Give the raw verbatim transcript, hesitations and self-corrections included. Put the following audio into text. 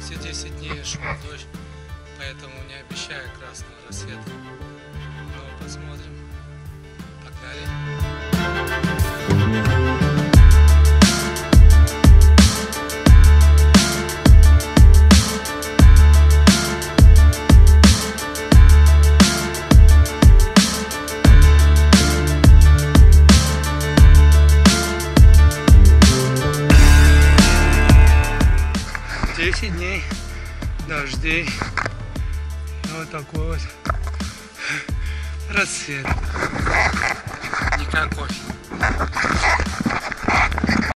эти десять дней шел дождь, поэтому не обещаю красного рассвета. Но посмотрим. Погнали. десять дней дождей. Вот такой вот рассвет. Никакой.